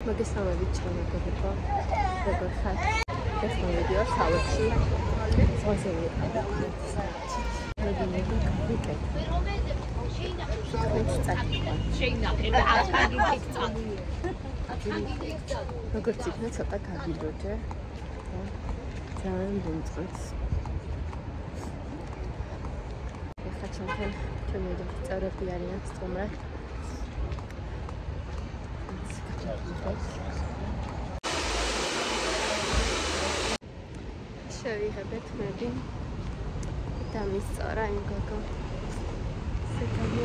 მოგესალმებით ჩამოგებო როგორ ხართ? ეხლა ვიდეო სალონში ზღვაზე ვიყავი. მოდიოდი ვიკეთ. როგორც იქნა ცოტა გავიდოდე. ძალიან მომწონს. ეხლა ჩემთან ჩემი წევრები არიან სტუმრად. შევიღებთ მედი და მისწორა იმ გოგო სიტყვი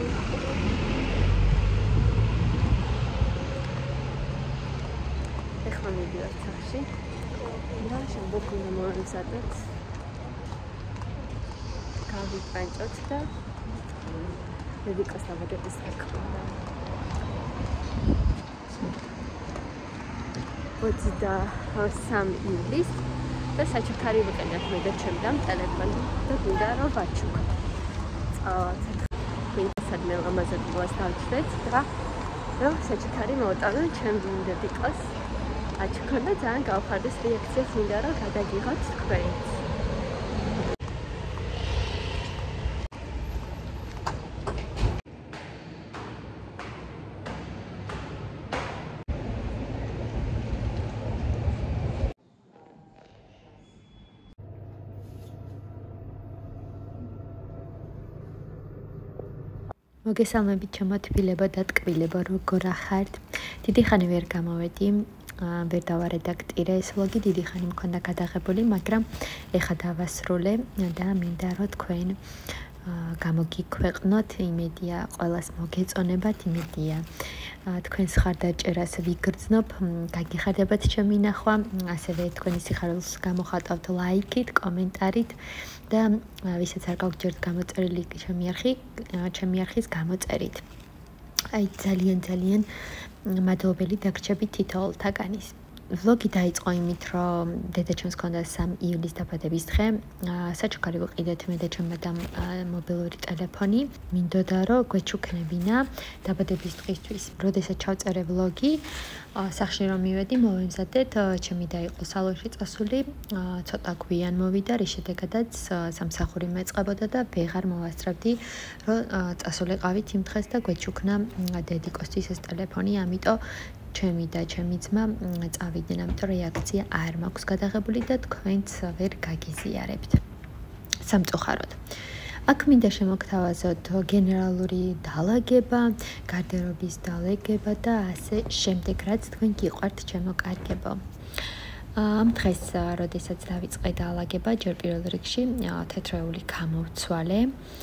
ეხლა მივიდეთ სახში და შემდგომ უნდა მოვამზადოთ გავიპანჭოთ და მედიკოს დაბადების საქმე 23 ივლის და საჩუქარი ვიყენებთ მე და ჩემთან ტელეფონი და გინდა რომ ვაჩუქოთ. წავაცეთ. ვინცადმე ამაზე დავჩვეთ და რომ საჩუქარი მოვტანო ჩემ მედიკოს აჩუქოთ და ძალიან გავხარდეს რეაქცია გინდა რომ გადაგიღოთ თქვენც. მოგესალმებით ჩემოთბილება და ტკბილება როგორ ახართ? დიდი ხანი ვერ გამოვედი, ვერ დავარედაქტირე ეს ვლოგი, დიდი ხანი მქონდა გადაღებული, მაგრამ ეხლა დავასრულე და მინდა რომ თქვენ გამოგიქვეყნოთ, იმედია ყველას მოგეწონებათ, იმედია თქვენს ხარდაჭერას ვიგრძნობ, გაგიხარდებათ ჩემი ნახვა, ასევე თქვენი სიხარულს გამოხატავთ ლაიქით, კომენტარით და ვისაც არ გაგვჭირთ გამოწერილი ჩემი არხის გამოწერით. აი ძალიან მადლობელი დაგრჩებით თითოეულთაგანის. ვლოგი დაიწყო იმით, რომ დედაჩემს ჰქონდა 3 ივლის დაბადების დღე. საჩუქარი ვიყიდეთ მე და ჩემმა და მობილური ტელეფონი. მინდოდა რომ გვეჩუქნებინა დაბადების დღისთვის. როდესაც ჩავწერე ვლოგი, სახში რომ მივედი, მოვემზადეთ, ჩემი და იყო სალონში წასული, ცოტა გვიან მოვიდა, რის შედეგადაც სამსახური მეწყებოდა და ვეღარ მოვასწრებდი, რომ წასულიყავით იმ დღეს და გვეჩუქნა დედიკოსთვის ეს ტელეფონი, ამიტომ ჩემი და ჩემი ძმა წავიდნენ, ამიტომ რეაქცია არ მაქვს გადაღებული და თქვენც ვერ გაგიზიარებთ. სამწუხაროდ. აქ მინდა შემოგთავაზოთ გენერალური დალაგება, გარდერობის დალაგება და ასე შემდეგ, რაც თქვენ გიყვართ ჩემო კარგებო. ამ დღეს, როდესაც დავიწყე დალაგება, ჯერ პირველ რიგში თეთრეული გამოვცვალე,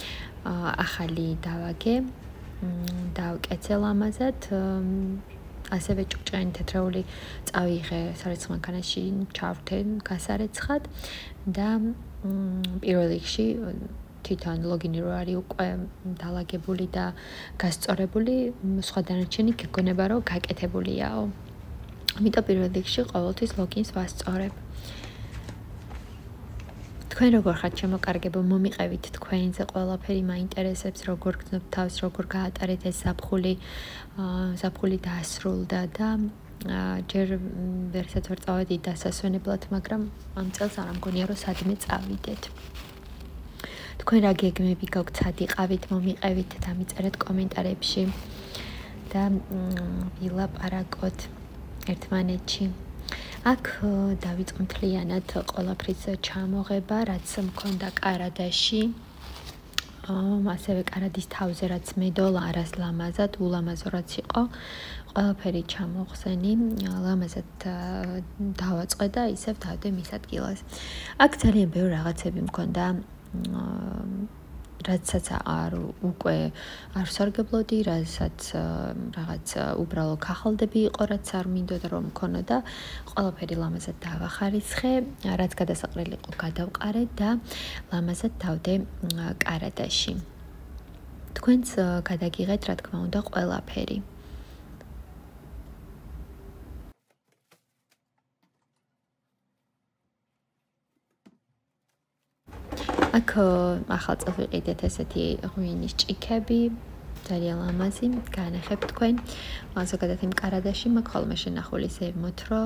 ახალი დავაგე, დავკეცელ ამაზად, ასევე ჭუჭიანი თეთრეული წავიღე სარეცხ მანქანაში ჩავრთე გასარეცხად და პირველ რიგში თვითონ ლოგინი რო არის უკვე დალაგებული და გასწორებული, სხვა დანარჩენი გეგონება რომ გაკეთებულიაო. ამიტომ პირველ რიგში ყოველთვის ლოგინს ვასწორებ. თქვენ როგორ ხართ შემოკარგებო, მომიყევით თქვენზე ყველაფერი მაინტერესებს, როგორ გრძნობთ თავს, როგორ გაატარეთ ეს ზაფხული დაასრულდა და ჯერ ვერცად ვერ წავედით დასასვენებლად, მაგრამ ამ წელს არ მგონია რომ სადმე წავიდეთ. თქვენ რა გეგმები გაქვთ, სად იყავით, მომიყევით, დამიწერეთ კომენტარებში და ვილაპარაკოთ ერთმანეთში. აქ დავიწყო მთლიანად ყველაფრის ჩამოღება, რაც მქონდა კარადაში. ასევე კარადის თავზე რაც მედოლა, არას ლამაზად, ულამაზო რაც იყო, ყველაფერი ჩამოხსენი, ლამაზად დავაწყე და ისევ დავდე მის ადგილას. აქ ძალიან ბევრი რაღაცები მქონდა, რაცაც უკვე არ ვსარგებლოდი, რასაც რაღაც უბრალო ქაღალდები იყო, რაც არ მინდოდა რომ მქონოდა, ყველაფერი ლამაზად დავახარისხე, რაც გადასაყრელი იყო გადავყარე და ლამაზად დავდე კარადაში. თქვენც გადაგიღეთ, რა თქმა უნდა, ყველაფერი. აქ ახალ წელს ვიყიდეთ ესეთი ღვინის ჭიქები, ძალიან ლამაზი, განახებთ თქვენ. ზოგადად იმ კარადაში მაქვს ხოლმე შენახული ზემოთ, რომ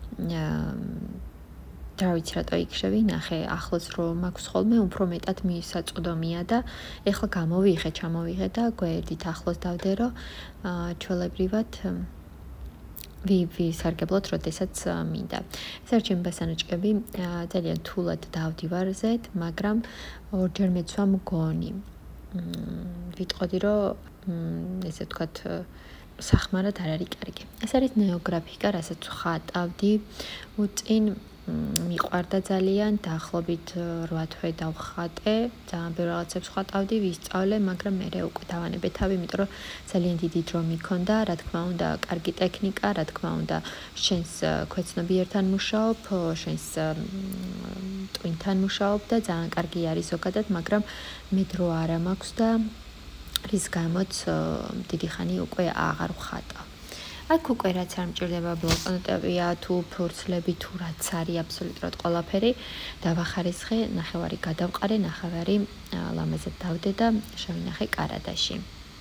და ვიცი რატო იქშევი, ნახე, ახლოს რომ მაქვს ხოლმე უფრო მეტად მისაწვდომია და ეხლა გამოვიღე, ჩამოვიღე და გვერდით ახლოს დავდე, რომ ჩვეულებრივად ვისარგებლოთ, როდესაც მინდა. ეს არის ჩემი ბასანაჭკები, ძალიან თულად დავდივარ ზედ, მაგრამ ორჯერ მეცვა მგონი. ვიტყოდი, რომ ესე ვთქვათ, სახმარად არ არის კარგი. ეს არის ნეოგრაფიკა, რასაც ვხატავდი უწინ მიყვარდა ძალიან, დაახლოებით 8 თვე დავხატე, ძალიან ბევრ რაღაცებს ვხატავდი, ვისწავლე, მაგრამ მე უკვე დავანებე თავი, იმიტომ რომ ძალიან დიდი დრო მიქონდა, რა თქმა უნდა, კარგი ტექნიკა, რა თქმა უნდა, შენს ქვეცნობიერთან მუშაობ, შენს ტვინთან მუშაობ და ძალიან კარგი არის ზოგადად, მაგრამ მე დრო არა მაქვს და რის გამოც დიდი ხანი უკვე აღარ ვხატავ. აქ უკვე რაც არ მჭირდება ბლოკნოტებია თუ ფურცლები თუ რაც არის აბსოლუტურად ყველაფერი დავახარისხე, ნახევარი გადავყარე, ნახევარი ლამაზად დავდე და შევინახე კარადაში.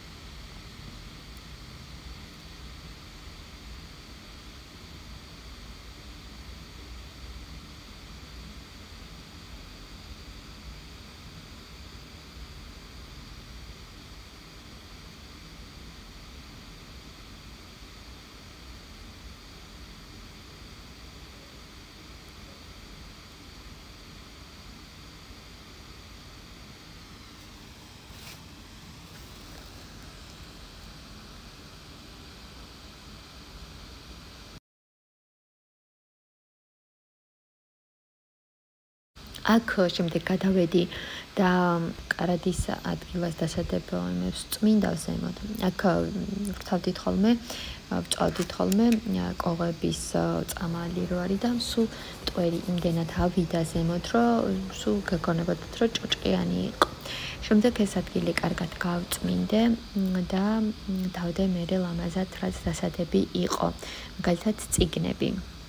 აქ შემდეგ გადავედი და კარადის ადგილას დასადებ იმებს წმინდავს ზემოთ. აქ ვრთავდით ხოლმე, ვჭავდით ხოლმე კოღების წამალი რო არის და სულ მტვერი იმდენად ავიდა ზემოთ, რომ სულ გეგონებოდათ, რომ ჭუჭყიანი იყო. შემდეგ ეს ადგილი კარგად გავწმინდე და დავდე მერე ლამაზად, რაც დასადები იყო. მაგალითად წიგნები.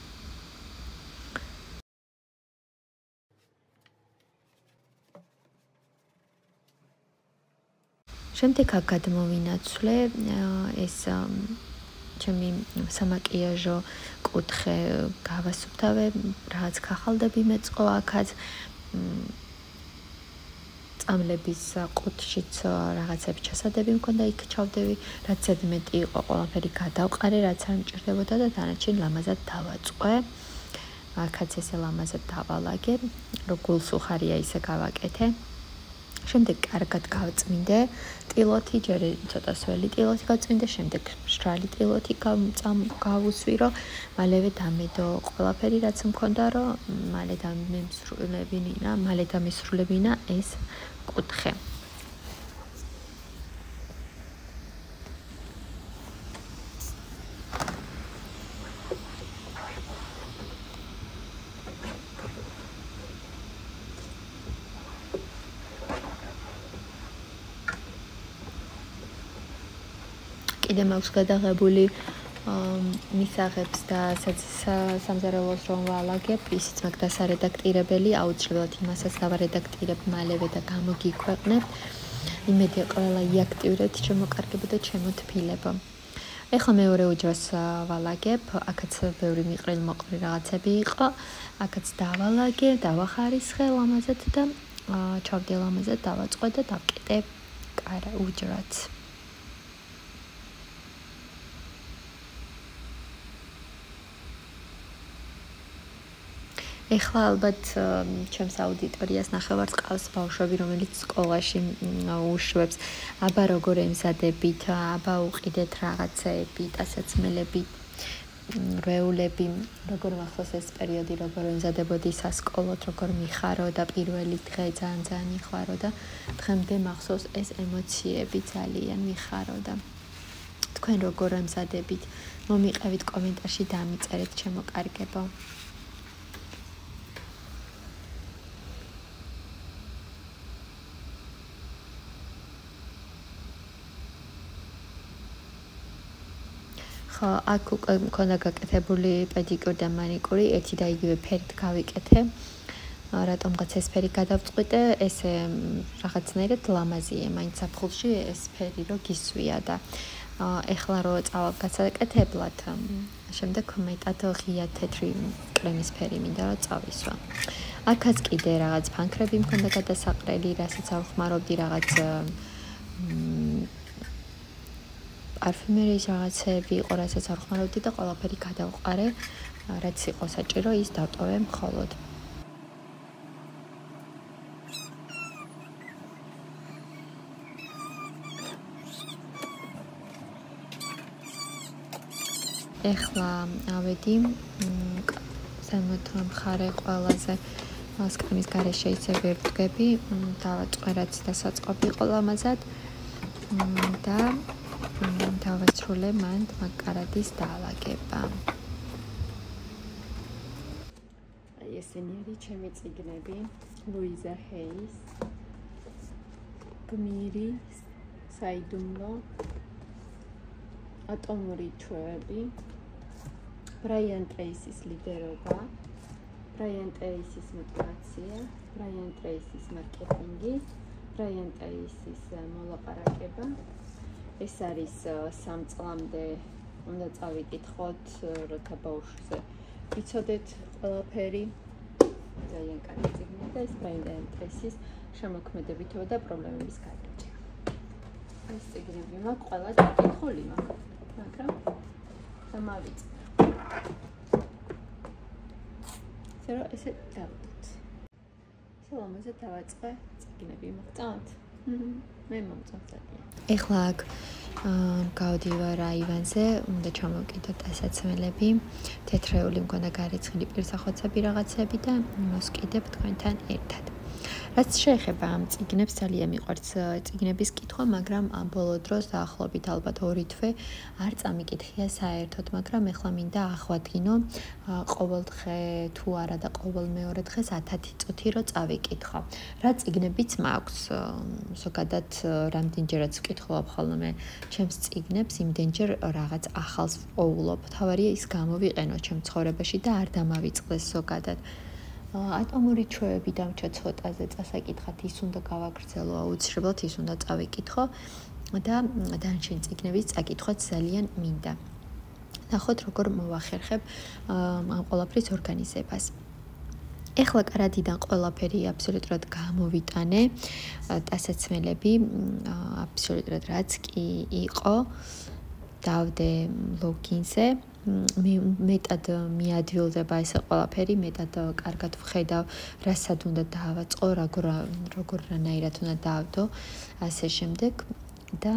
შემდეგ აქ გადმოვინაცვლე ეს ჩემი სამაკიაჟო კუთხე გავასუფთავე, რაღაც ქახალდები მეწყო აქაც წამლების ყუთშიც რაღაცები ჩასადები მქონდა, იქ ჩავდები, რაც ზედმეტი იყო, ყველაფერი გადავყარე, რაც არ მჭირდებოდა და დანარჩენი ლამაზად დავაწყვე. აქაც ესე ლამაზად დავალაგე, რომ გულს უხარია ისე გავაკეთე. შემდეგ კარგად გავწმინდე ტილოთი, ჯერ ცოტა სველი ტილოთი გავწმინდე, შემდეგ მშრალი ტილოთი გავუსვირო, მალევე დამედო ყველაფერი, რაც მქონდა, რომ მალე დამესრულებინა ეს კუთხე. კიდე მაქვს გადაღებული მისაღებს და სამზარეულოს რომ ვალაგებ, ისიც მაქვს დასარედაქტირებელი, აუცილებლად იმასაც დავარედაქტირებ მალევე და გამოგიქვეყნებ. იმედი ყველა იაქტიურეთ, შემოკარგებოდა ჩემო თბილებო. ეხლა მეორე უჯრას ვალაგებ, აქაც ბევრი მიყრილ-მოყრილ რაღაცები იყო, აქაც დავალაგე, დავახარისხე ლამაზად და ჩავდე ლამაზად, დავაწყვე და დავკეტე უჯრაც. ეხლა ალბათ ჩემს აუდიტორიას ნახევარს ყავს ბავშვები, რომელიც სკოლაში უშვებს. აბა როგორ ემზადებით, აბა უყიდეთ რაღაცეები, დასაცმელები, რეულები, როგორ მახსოვს ეს პერიოდი, როგორ ემზადებოდი სასკოლოდ, როგორ მიხარო და პირველი დღე ძალიან მიხარო და დღემდე მახსოვს ეს ემოციები ძალიან მიხარო და თქვენ როგორ ემზადებით, მომიყევით კომენტარში და ამიწერეთ შემოკარგებო. აქ მქონდა გაკეთებული პედიკური და მანიკური, ერთი და იგივე ფერით გავიკეთე. რატომღაც ეს ფერი გადავწყვიტე, ესე რაღაცნაირად ლამაზია, მაინც საფხულში ეს ფერი რო გისვია და ეხლა რო წავალ გასაკეთებლად, შემდეგ მეტად ღია თეთრი კრემის ფერი მინდა რომ წავისვა. აქაც კიდე რაღაც ფანქრები მქონდა გადასაყრელი, რასაც ავხმარობდი რაღაც პარფიუმერიის რაღაცები იყო, რასაც ავხმარობდი და ყველაფერი გადავყარე, რაც იყო საჭირო, ის დავტოვე მხოლოდ. ეხლა ავედი ზემოთ მხარე ყველაზე სკრემის გარეშე ისე ვერ ვდგები, დავაწყე რაც დასაწყობი იყო ლამაზად და დავასრულე მან მაკარადის დაალაგება. ესენი არის ჩემი წიგნები, ლუიზა ჰეის, გმირი, საიდუმლო, ატომური ჩვევები, ბრაიან ტრეისის ლიდერობა, ბრაიან ტრეისის мотиваცია, ბრაიან ტრეისის მარკეტინგი, ბრაიან ტრეისის მოლაპარაკება. ეს არის 3 წლამდე უნდა წავიკითხოთ, როცა ბავშვზე ვიცოდეთ ყველაფერი. ძალიან კარგი წიგნია და ეს ბრაიან ტრეისის შემოქმედებითო და პრობლემების გადაჭრა. ეს წიგნები მაქვს ყველა დაკითხული მაქვს, მაგრამ დამავიწყე. ესე დავდოთ. სალამაზე დავაწყე წიგნები მოგწონთ? მე მომწონს ძალიან. ეხლა აქ გავდივარ აივანზე, უნდა ჩამოვკიდოთ ასაცმელები, თეთრეული მქონდა გარეცხილი პირსახოცები რაღაცები და მოსკიდებ თქვენთან ერთად. რაც შეეხება ამ წიგნებს, ძალიან მიყვარს წიგნების კითხვა, მაგრამ ამ ბოლო დროს დაახლოებით ალბათ 2 თვე არ წამიკითხია საერთოდ, მაგრამ ეხლა მინდა აღვადგინო ყოველ დღე თუ არა და ყოველ მეორე დღეს 10 წუთი რო წავიკითხო. რა წიგნებიც მაქვს, ზოგადად რამდენჯერაც ვკითხულობ ხოლმე მე ჩემს წიგნებს, იმდენჯერ რაღაც ახალს ვყოულობ. თავარია ის გამოვიყენო ჩემ ცხოვრებაში და არ დამავიწყდეს ზოგადად. ატომური ჩვევები დამჭა ცოტაზე წასაკითხად, ის უნდა გავაგრძელო, აუცილებლად ის უნდა წავიკითხო და დანარჩენი წიგნების წაკითხვაც ძალიან მინდა. ნახოთ როგორ მოვახერხებ ამ ყველაფრის ორგანიზებას. ეხლა კარადიდან ყველაფერი აბსოლუტურად გამოვიტანე, დასაცმელები აბსოლუტურად რაც კი იყო, დავდე ლოგინზე. მეტად მიადვილდება ეს ყველაფერი, მეტად კარგად ვხედავ, რასაც უნდა დავაწყო, როგორნაირად უნდა დავდო, ასე შემდეგ და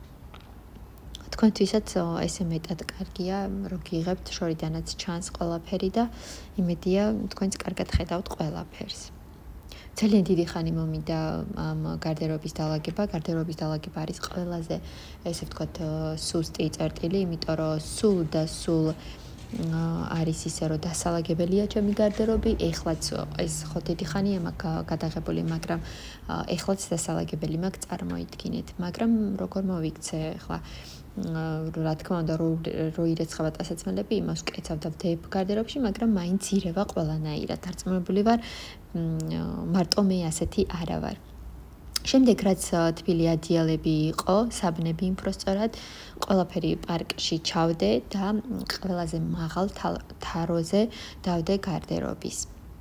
თქვენთვისაც ესე მეტად კარგია, რომ გიღებთ შორიდანაც ჩანს ყველაფერი და იმედია თქვენც კარგად ხედავთ ყველაფერს. ძალიან დიდი ხანი მომინდა ამ გარდერობის დალაგება. გარდერობის დალაგება არის ყველაზე, ესე ვთქვათ, სუსტი წერტილი, იმიტომ რომ სულ და სულ არის ისე, რომ დასალაგებელია ჩემი გარდერობი. ეხლაც ეს ხო დიდი ხანია მაქვს გადაღებული, მაგრამ ეხლაც დასალაგებელი მაქვს, წარმოიდგინეთ. მაგრამ როგორ მოვიქცე ეხლა რა თქმა უნდა რო ირეცხება დასაცმელები, იმას ვკეცავ და ვდებ გარდერობში, მაგრამ მაინც ირევა ყველანაირად. დარწმუნებული ვარ, მარტო მე ასეთი არა ვარ. შემდეგ რაც თბილი ადიალები იყო, საბნები იმპროსწორად, ყველაფერი პარკში ჩავდე და ყველაზე მაღალ თაროზე დავდე გარდერობის.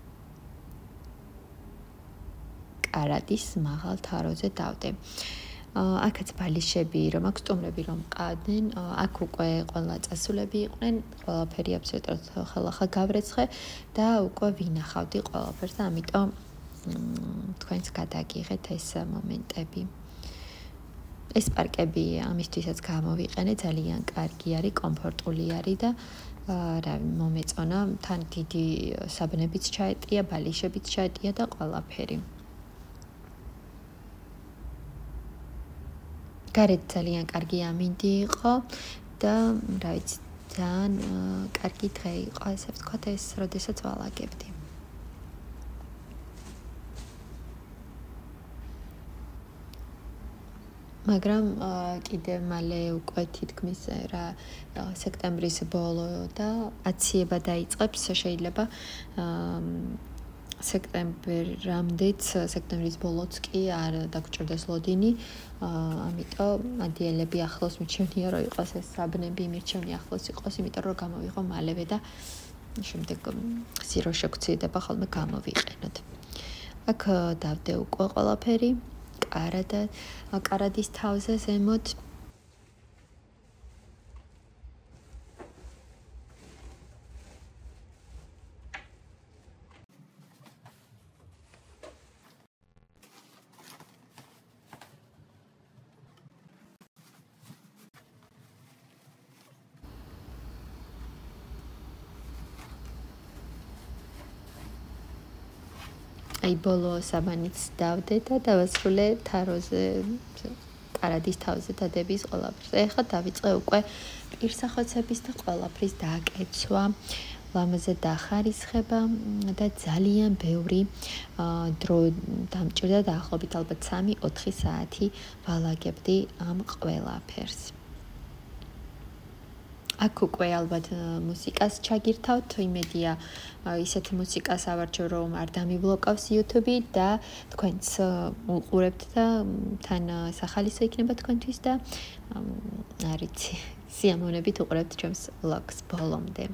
კარადის მაღალ თაროზე დავდე. აქაც ბალიშები, რომ აქვს სტუმრები რომ მყავდნენ, აქ უკვე ყველა წასულები იყვნენ, ყველაფერი აბსოლუტურად ხელახლა გავრეცხე და უკვე ვინახავდი ყველაფერს და ამიტომ თქვენს გადაგიღეთ ეს მომენტები. ეს პარკები ამისთვისაც გამოვიყენე, ძალიან კარგი არის, კომფორტული არის და მომეწონა, თან დიდი საბნებიც ჩაეტია, ბალიშებიც ჩაეტია და ყველაფერი. გარეთ ძალიან კარგი ამინდი იყო და რა ვიცი, ძალიან კარგი დღე იყო, ასე ვთქვათ, ეს როდესაც ვალაგებდი. მაგრამ კიდე მალე უკვე თითქმის რა სექტემბრის ბოლო და აციება დაიწყებს, შეიძლება სექტემბერამდეც, სექტემბრის ბოლოც კი არ დაგჭირდეს ლოდინი. ამიტომ ადიელები ახლოს მიჩვენია, რომ იყოს ეს საბნები მიჩვენია ახლოს იყოს, იმიტომ რომ გამოვიღო მალევე და შემდეგ სირო შეგვცირდება ხოლმე გამოვიყენოთ. აქ დავდე უკვე ყველაფერი, კარადის თავზე ზემოთ. აი ბოლო საბანიც დავდე და დავასრულე თაროზე კარადის თავზე დადების ყველაფერს. ეხლა დავიწყე უკვე პირსახოცების და ყველაფრის დაკეცვა, ლამაზე დახარისხება და ძალიან ბევრი დრო დამჭირდა დაახლოებით ალბათ 3-4 საათი ვალაგებდი ამ ყველაფერს. აქ უკვე ალბათ მუსიკას ჩაგირთავთ, იმედია ისეთი მუსიკას ავარჩევ, რომ არ დამიბლოკავს YouTube და თქვენც უყურებთ და თან სახალისო იქნება თქვენთვის და არ ვიცი, სიამოვნებით უყურებთ ჩემს vlogs ბოლომდე.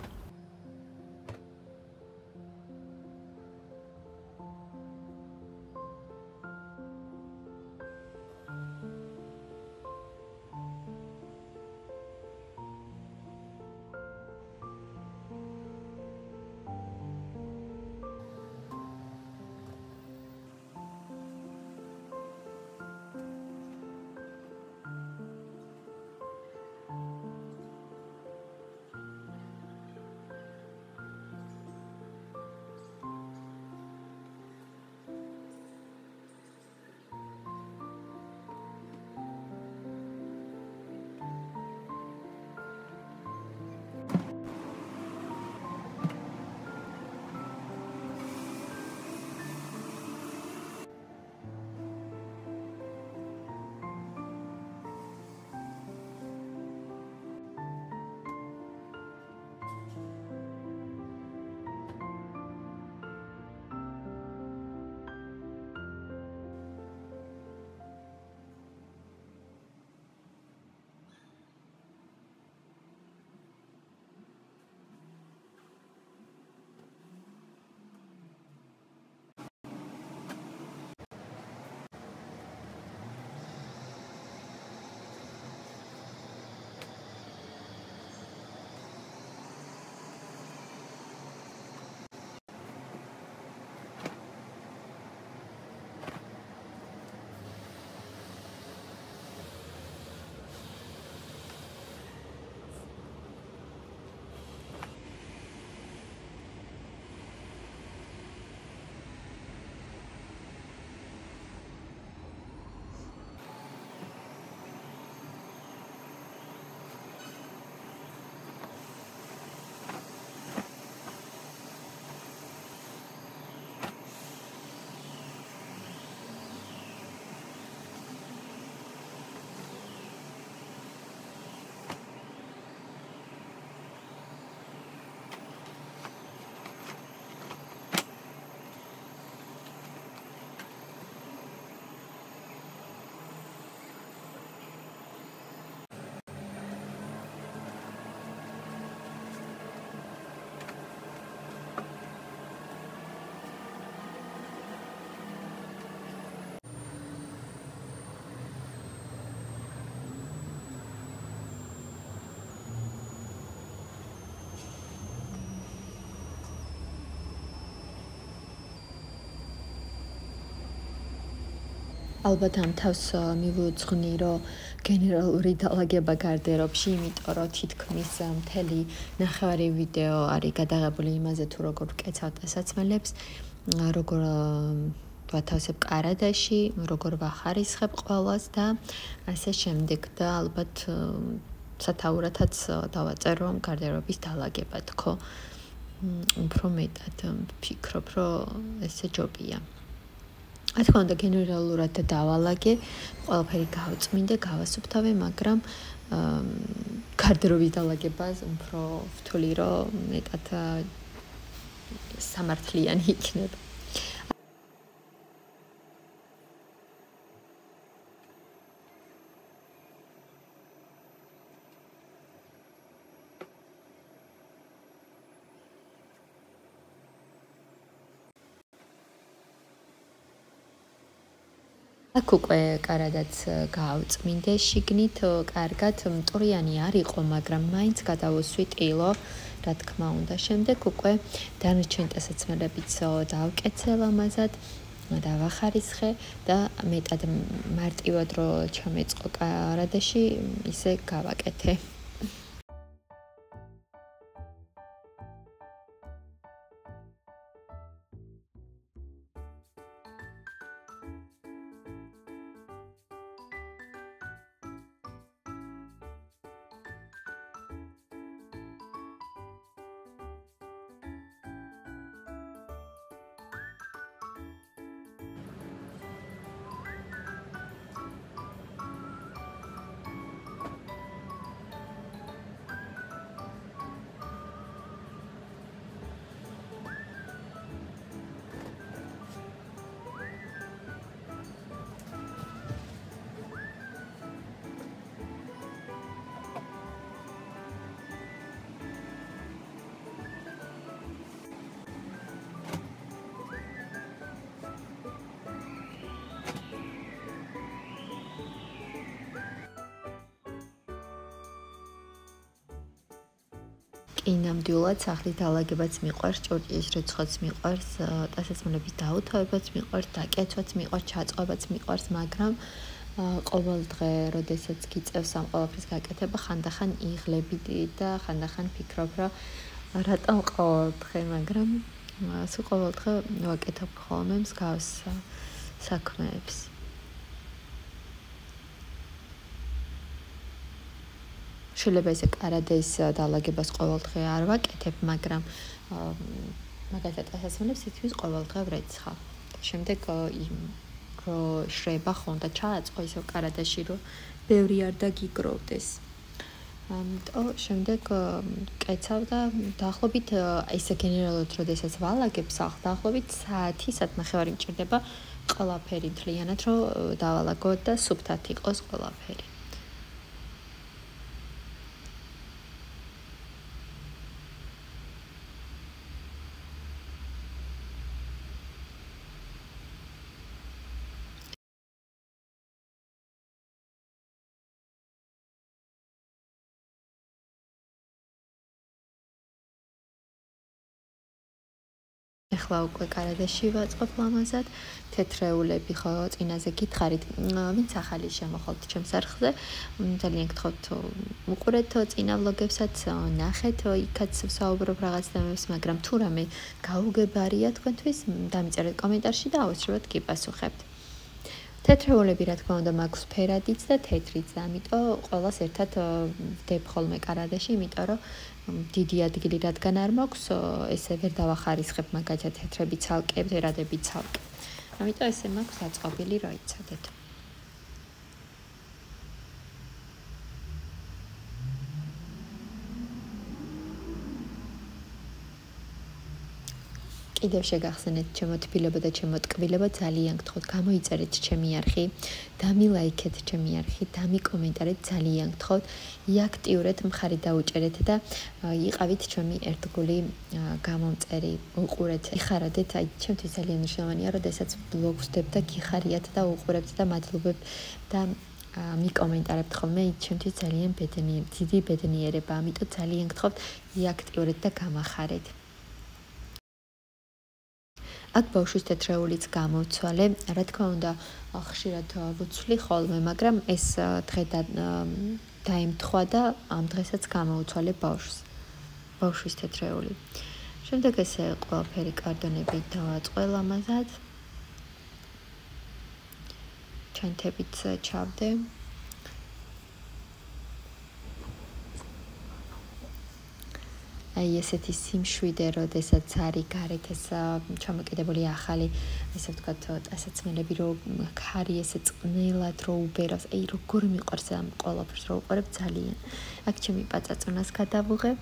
ალბათ ამ თავს მივუძღვნი, რომ გენერალური დალაგება გარდერობში, იმიტომ რომ თითქმის მთელი ნახევარი ვიდეო არის გადაღებული იმაზე, თუ როგორ ვკეცავთ დასაცმელებს, როგორ ვათავსებ კარადაში, როგორ ვახარისხებ ყველას და ასე შემდეგ და ალბათ სათაურათაც დავაწერ, რომ გარდერობის დალაგება თქო. უფრო მეტად ვფიქრობ, რომ ესე ჯობია. რა თქმა უნდა, გენერალურად დავალაგე, ყველაფერი გავწმინდე, გავასუფთავე, მაგრამ გარდერობის დალაგებას უფრო ვთვლი, რომ მეტად სამართლიანი იქნება. აქ უკვე კარადაც გაავწმინდე შიგნით კარგად მტვრიანი არ იყო, მაგრამ მაინც გადავუსვი ტილო, რა თქმა უნდა. შემდეგ უკვე დანარჩენ ტესაცმელებიც დავკეცელ ამაზად, დავახარისხე და მეტად მარტივად რო ჩამეწყო კარადაში, ისე გავაკეთე. კი ნამდვილად სახლის დაალაგებაც მიყვარს, ჭურჭლის რიცხვიც მიყვარს, ტანსაცმელების დაუთავებაც მიყვარს, დაკეცვაც მიყვარს, ჩაწყობაც მიყვარს, მაგრამ ყოველ დღე, როდესაც გიწევს ამ ყველაფრის გაკეთება, ხანდახან იღლები და ხანდახან ფიქრობ, რომ რატომ ყოველ დღე, მაგრამ სულ ყოველ დღე ვაკეთებ ხოლმე მსგავს საქმეებს. შეიძლება ესე კარადეს დაალაგებას ყოველ დღე არ ვაკეთებ, მაგრამ მაგალითად ტანსაცმელებს თითქმის ყოველ დღე ვრეცხავ. შემდეგ რო შრება ხონდა ჩააწყო ისევ კარადაში, რომ ბევრი არ დაგიგროვდეს. ამიტომ შემდეგ კეცავ და დაახლოებით ესე გენერალურად როდესაც ვალაგებ სახლს, დაახლოებით საათი, საათნახევარი მჭირდება ყველაფერი მთლიანად, რომ დავალაგო და სუფთად იყოს ყველაფერი. ეხლა უკვე კარადაში ვაწყობ ლამაზად, თეთრეულები ხო წინაზე გითხარით, ვინც ახალი შემოხვალთ ჩემს არხზე, ძალიან გთხოვთ უყურეთ წინა ვლოგებსაც, ნახეთ იქაც ვსაუბრობ რაღაც თემებს, მაგრამ თუ რამე გაუგებარია თქვენთვის, დამიწერეთ კომენტარში და აუცილებლად გიპასუხებთ. თეთრეულები რა თქმა უნდა მაქვს ფერადიც და თეთრიც, ამიტომ ყველას ერთად ვდებ ხოლმე კარადაში, იმიტომ რომ დიდი ადგილი რადგან არ მაქვს, ესე ვერ დავახარისხებ მაგალითად თეთრები ცალკე, ვერადები ცალკე. ამიტომ ესე მაქვს დაწყობილი, რომ იცოდეთ. კიდევ შეგახსენეთ ჩემო თბილება და ჩემო ტკბილება, ძალიან გთხოვთ გამოიწერეთ ჩემი არხი, დამილაიქეთ ჩემი არხი, დამიკომენტარეთ, ძალიან გთხოვთ, იაქტიურეთ, მხარი დაუჭერეთ და იყავით ჩემი ერთგული გამომწერი, უყურეთ, იხარადეთ, აი ჩემთვის ძალიან მნიშვნელოვანია, როდესაც ბლოგს ვდებ და გიხარიათ და უყურებთ და მადლობებ და მიკომენტარებთ ხოლმე, ჩემთვის ძალიან დიდი ბედნიერება, ამიტომ ძალიან გთხოვთ, იაქტიურეთ და გამახარეთ. აქ ბავშვის თეთრეულიც გამოვცვალე, რა თქმა უნდა, ხშირად ვუცვლი ხოლმე, მაგრამ ეს დღე დაემთხვა და ამ დღესაც გამოვცვალე ბავშვის თეთრეული. შემდეგ ესე ყველაფერი კარდონები დავაწყე ლამაზად. ჩანთებიც ჩავდე. აი ესეთი სიმშვიდე, როდესაც არის გარეთ ეს ჩამოკიდებული ახალი, ესე ვთქვათ, ტანსაცმელები, რომ ხარი ესე წყნელად რო უბერავს, აი როგორ მიყვარს ამ ყველაფერს რო უყურებ ძალიან. აქ ჩემი პაწაწონას გადავუღებ.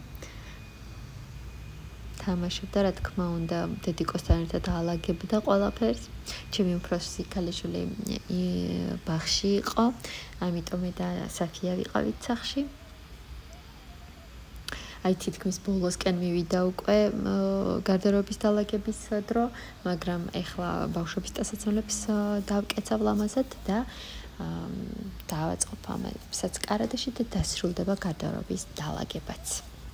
თამაშობდა, რა თქმა უნდა, დედიკოსთან ერთად აალაგებდა ყველაფერს. ჩემი უფროსი ქალიშვილი ბაღში იყო, ამიტომ მე და საფია ვიყავით სახლში. აი თითქმის ბოლოსკენ მივიდა უკვე გარდერობის დალაგების დრო, მაგრამ ეხლა ბავშვების დასაცმელებს დავკეცავ ლამაზად და დავაწყობ ამასაც კარადაში და დასრულდება გარდერობის დალაგებაც.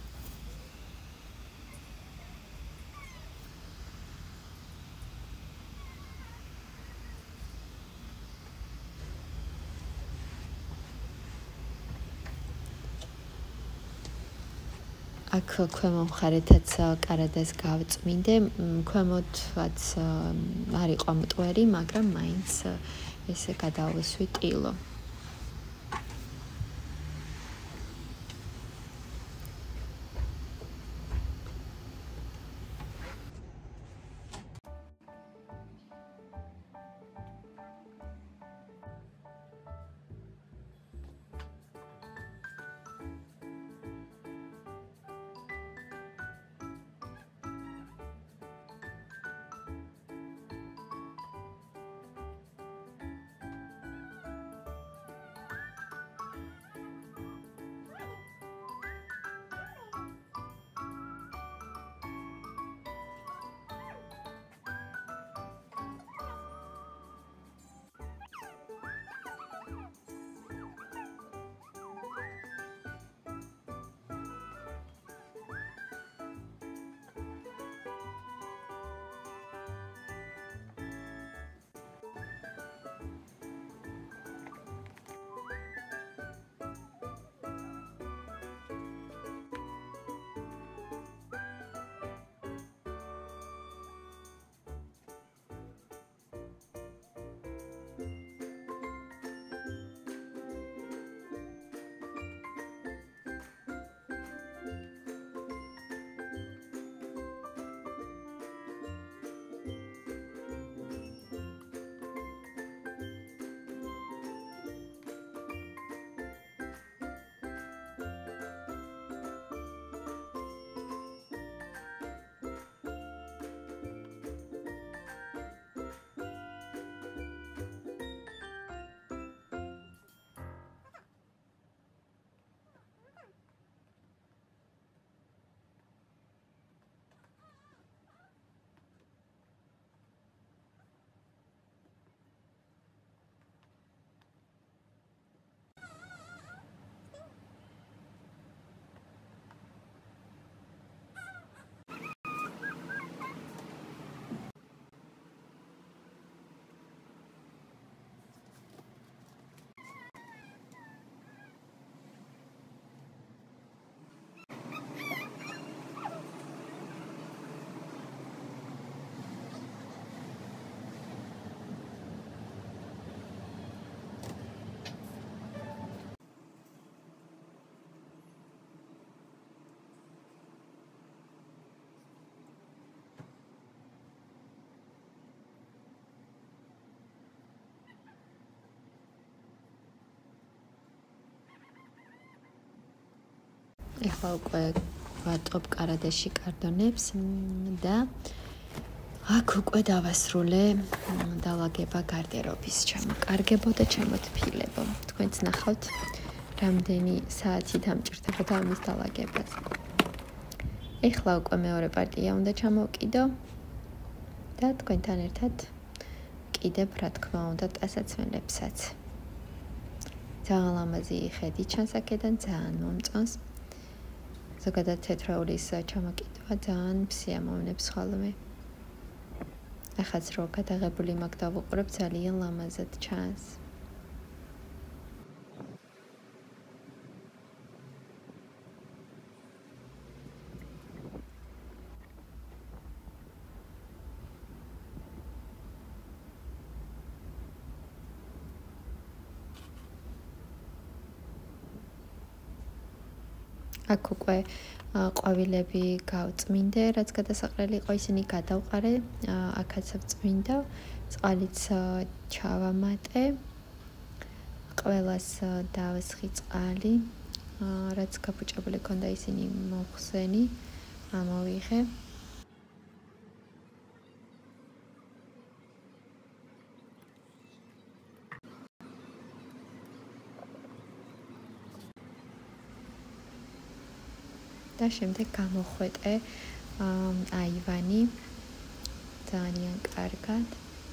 აქ ქვემო მხარეთაც კარადას გავწმინდე, ქვემოთაც არ იყო მტვერი, მაგრამ მაინც ესე გადავესვი ტილო. ეხლა უკვე ვატყობ კარადაში კარდონებს და აქ უკვე დავასრულე დალაგება გარდერობის. ჩამოკარგებო და ჩამოთფილებო. თქვენც ნახავთ, რამდენი საათი დამჭირდებოდა ამის დალაგებას. ეხლა უკვე მეორე პარტია უნდა ჩამოვკიდო და თქვენთან ერთად კიდებ, რა თქმა უნდა, დასაცმელებსაც. ძალიან ლამაზი ხედი ჩანს აქედან, ძალიან მომწონს. ზოგადად თეთრაულის ჩამოკიდვა ძალიან სიამოვნებს ხოლმე. ახაც რო გადაღებული მაქვს დავუყურებ, ძალიან ლამაზად ჩანს. აქ უკვე ყვავილები გავწმინდე, რაც გადასაყრელი იყო, ისინი გადავყარე, აქაც ვწმინდა, წყალიც ჩავამატე, ყველას დავესხი წყალი, რაც გაფუჭებული ქონდა ისინი მოხსენი, ამოვიღე. და შემდეგ გამოხვეტე აივანი ძალიან კარგად.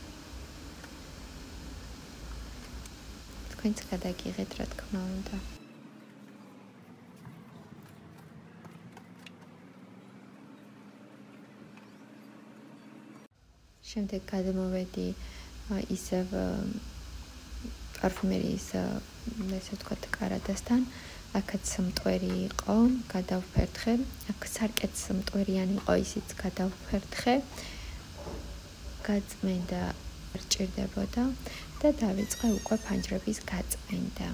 თქვენც გადაგიღეთ, რა თქმა უნდა. შემდეგ გადმოვედი ისევ პარფუმერიის ესე ვთქვათ კარადასთან. აქაც მტვერი იყო, გადავფერთხე. აქ სარკეც მტვერიანი იყო, ისიც გადავფერთხე. გაწმენდა რჭირდებოდა და დავიწყე უკვე ფანჯრების გაწმენდა.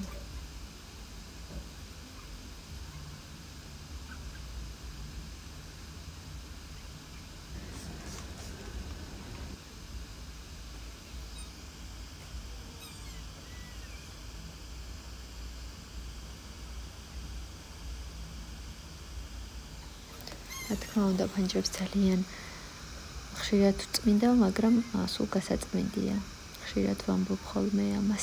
რა თქმა უნდა, ფანჯრებს ძალიან ხშირად წმინდა, მაგრამ სულ გასაწმენდია. ხშირად ვამბობ ხოლმე ამას.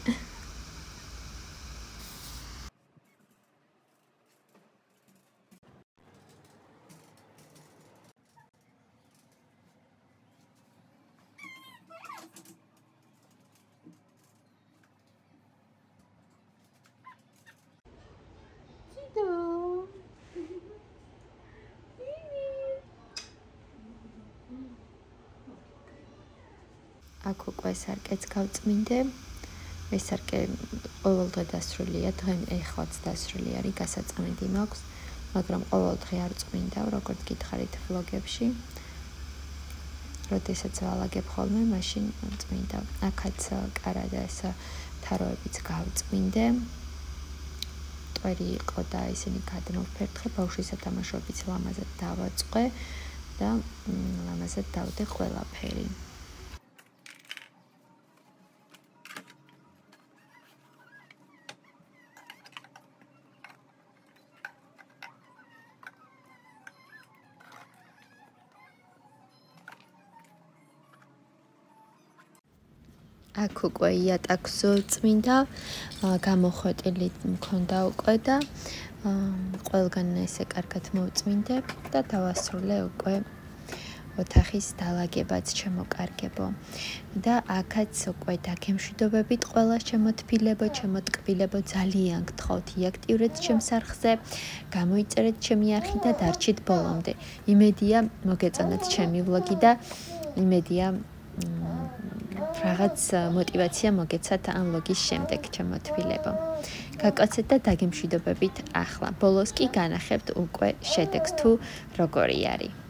აქ უკვე სარკეც გავწმინდე. ეს სარკე ყოველ დღე დასრულია, ეხლაც დასრული არის, გასაწმენდი მაქვს, მაგრამ ყოველ დღე არ წმინდა, როგორც გითხარით ვლოგებში. როდესაც ვალაგებ ხოლმე, მაშინ წმინდა. აქაც კარადას თაროებიც გავწმინდე. მტვერი იყო და ისინი გადმოვფერთხე, ბავშვის სათამაშოებიც ლამაზად დავაწყე და ლამაზად დავდე ყველაფერი. აქ უკვე იატაკს წმინდა, გამოხვეტილი მქონდა უკვე და ყველგან ესე კარგად მოვწმინდე და დავასრულე უკვე ოთახის დალაგებაც შემოკარგებო. და აქაც უკვე დაგემშვიდობებით ყველა შემოთბილებო, შემოტკბილებო, ძალიან გთხოვთ იაქტიურეთ ჩემს არხზე, გამოიწერეთ ჩემი არხი და დარჩით ბოლომდე. იმედია მოგეწონათ ჩემი ვლოგი და იმედია რაღაც мотивация მოგეცათ ამ ვლოგის შემდეგ შემოთბილებო. გაკოცეთ და დაგემშვიდობებით ახლა. ბოლოს კი განახებთ უკვე შედეგს თუ როგორი არის.